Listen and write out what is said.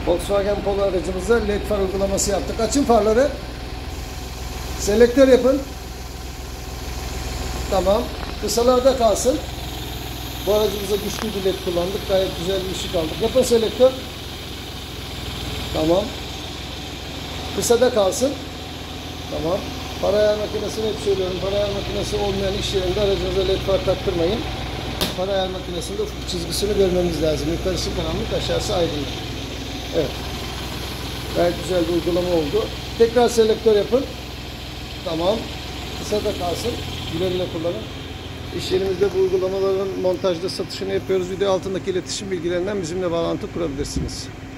Volkswagen Polo aracımıza led far uygulaması yaptık. Açın farları. Selektör yapın. Tamam. Kısalarda kalsın. Bu aracımıza güçlü bir led kullandık. Gayet güzel bir ışık aldık. Yapın selektör. Tamam. Kısada kalsın. Tamam. Para ayar makinesini hep söylüyorum. Para ayar makinesi olmayan iş yerinde aracınıza led far taktırmayın. Para ayar makinesinde ufuk çizgisini görmemiz lazım. Yukarısı karanlık, aşağısı aydınlık. Evet. Gayet güzel bir uygulama oldu. Tekrar selektör yapın. Tamam. Kısada kalsın. Güle güle kullanın. İş yerimizde bu uygulamaların montajda satışını yapıyoruz. Video altındaki iletişim bilgilerinden bizimle bağlantı kurabilirsiniz.